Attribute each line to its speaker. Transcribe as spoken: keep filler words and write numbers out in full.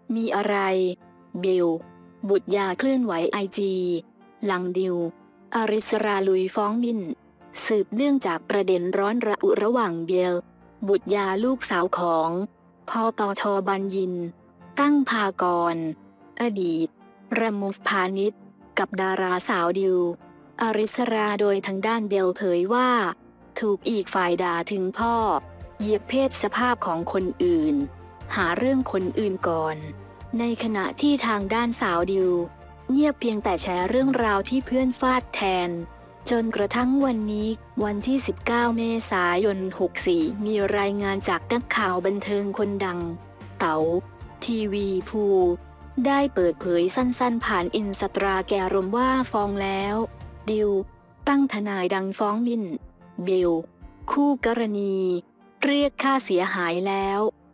Speaker 1: มีอะไรบิลบุตรยาเคลื่อนไหวไอจีหลังดิวอริสราลุยฟ้องมินสืบเนื่องจากประเด็นร้อนระอุระหว่างเบลบุตรยาลูกสาวของพตทบัญญินตั้งภากรอดีตระมุสพาณิชย์กับดาราสาวดิวอริสราโดยทางด้านเบลเผยว่าถูกอีกฝ่ายด่าถึงพ่อเหยียบเพศสภาพของคนอื่นหาเรื่องคนอื่นก่อนในขณะที่ทางด้านสาวดิวเงียบเพียงแต่แชร์เรื่องราวที่เพื่อนฟาดแทนจนกระทั่งวันนี้วันที่สิบเก้าเมษายนหกสี่มีรายงานจากนักข่าวบันเทิงคนดังเต๋าทีวีภูได้เปิดเผยสั้นๆผ่านอินสตาแกรมว่าฟ้องแล้วดิวตั้งทนายดังฟ้องมินเบลคู่กรณีเรียกค่าเสียหายแล้ว